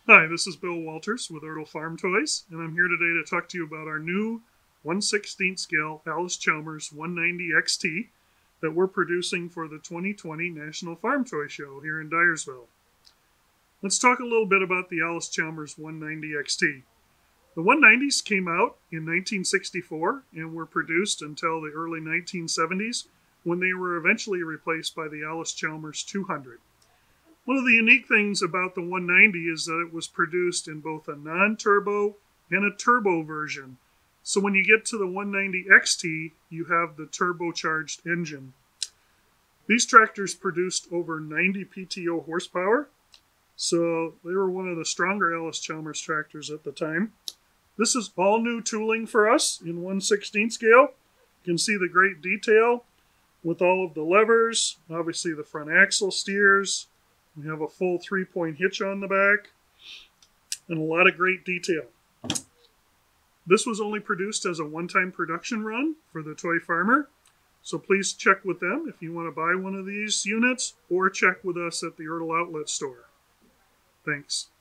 Hi, this is Bill Walters with Ertl Farm Toys, and I'm here today to talk to you about our new 1/16 scale Allis-Chalmers 190 XT that we're producing for the 2020 National Farm Toy Show here in Dyersville. Let's talk a little bit about the Allis-Chalmers 190 XT. The 190s came out in 1964 and were produced until the early 1970s when they were eventually replaced by the Allis-Chalmers 200. One of the unique things about the 190 is that it was produced in both a non-turbo and a turbo version. So when you get to the 190 XT, you have the turbocharged engine. These tractors produced over 90 PTO horsepower, so they were one of the stronger Allis-Chalmers tractors at the time. This is all new tooling for us in 1/16 scale. You can see the great detail with all of the levers, obviously the front axle steers. We have a full 3-point hitch on the back, and a lot of great detail. This was only produced as a one-time production run for the Toy Farmer, so please check with them if you want to buy one of these units, or check with us at the Ertl Outlet store. Thanks.